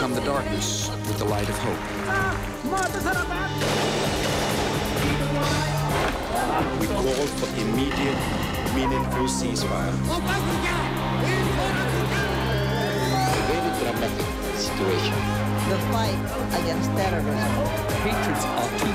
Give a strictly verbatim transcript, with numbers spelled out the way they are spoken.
overcome the darkness with the light of hope. We call for immediate, meaningful ceasefire. A very dramatic situation. The fight against terrorism. Patriots are too